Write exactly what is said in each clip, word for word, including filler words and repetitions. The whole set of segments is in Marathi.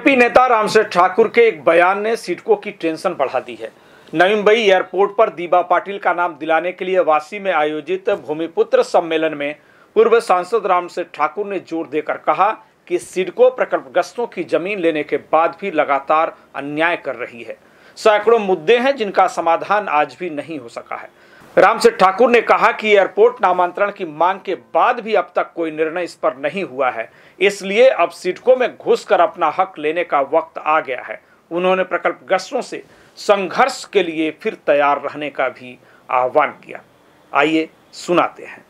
बीजेपी नेता रामसेठ ठाकुर के एक बयान ने सिडको की टेंशन बढ़ा दी है। नवी मुंबई एयरपोर्ट पर दीबा पाटिल का नाम दिलाने के लिए वासी में आयोजित भूमिपुत्र सम्मेलन में पूर्व सांसद रामसेठ ठाकुर ने जोर देकर कहा कि सिडको प्रकल्पग्रस्तों की जमीन लेने के बाद भी लगातार अन्याय कर रही है। सैकड़ों मुद्दे हैं जिनका समाधान आज भी नहीं हो सका है। रामसेठ ठाकुर ने कहा कि एयरपोर्ट नामांतरण की मांग के बाद भी अब तक कोई निर्णय इस पर नहीं हुआ है, इसलिए अब सिडको में घुसकर अपना हक लेने का वक्त आ गया है। उन्होंने प्रकल्पग्रस्तों से संघर्ष के लिए फिर तैयार रहने का भी आह्वान किया। आइए सुनाते हैं।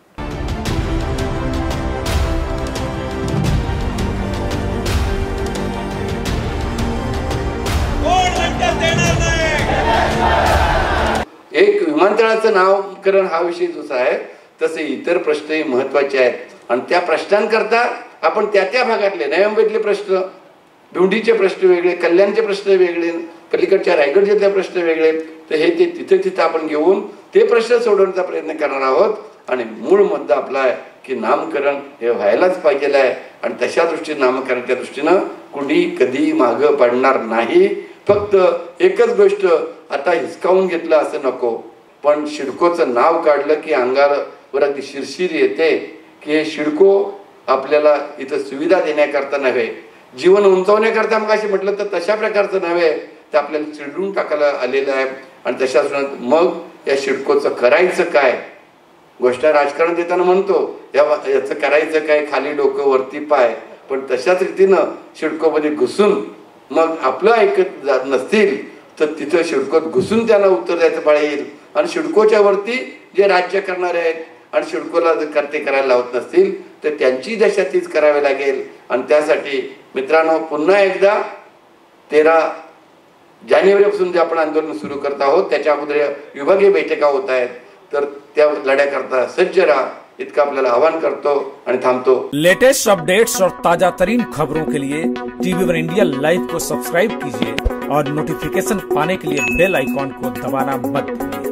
एक विमानतळाचं नामकरण हा विषय जसा आहे तसे इतर प्रश्नही महत्त्वाचे आहेत आणि त्या प्रश्नांकरता आपण त्या त्या भागातले नवी मुंबईतले प्रश्न, भिवंडीचे प्रश्न वेगळे, कल्याणचे प्रश्न वेगळे, पलीकडच्या रायगड जिल्ह्यातले प्रश्न वेगळे, तर हे ते तिथे तिथे आपण घेऊन ते प्रश्न सोडवण्याचा प्रयत्न करणार आहोत। आणि मूळ मुद्दा आपला आहे की नामकरण हे व्हायलाच पाहिजे आहे आणि तशा दृष्टीने नामकरणाच्या दृष्टीने कुणी कधी मागे पडणार नाही। फक्त एकच गोष्ट आता हिसकावून घेतलं असं नको, पण सिडकोचं नाव काढलं की अंगावर अगदी शिरशिर येते की हे सिडको आपल्याला इथं सुविधा देण्याकरता नव्हे, जीवन उंचावण्याकरता मग असे म्हटलं तर तशा प्रकारचं नव्हे, ते आपल्याला चिडून टाकायला आलेलं आहे। आणि तशाच मग या सिडकोचं करायचं काय, गोष्ट राजकारण देताना म्हणतो या याचं करायचं काय, खाली डोकं वरती पाय, पण तशाच रीतीनं सिडकोमध्ये घुसून मग आपलं ऐकत नसतील तर तिथं सिडकोत घुसून त्यांना उत्तर द्यायचं पाळी येईल। आणि सिडकोच्या वरती जे राज्य करणारे आहेत आणि सिडकोला जर करते करायला लावत नसतील तर त्यांची दशा तीच करावी लागेल। आणि त्यासाठी मित्रांनो पुन्हा एकदा तेरा जानेवारीपासून जे आपण आंदोलन सुरू करत आहोत त्याच्या अगोदर विभागीय बैठका होत आहेत, तर त्या लढ्याकरता सज्ज राहा इसका आपल्याला आह्वान करतो आणि थांबतो। लेटेस्ट अपडेट्स और ताजा तरीन खबरों के लिए टीवी वन इंडिया लाइव को सब्सक्राइब कीजिए और नोटिफिकेशन पाने के लिए बेल आइकॉन को दबाना मत भूलिए।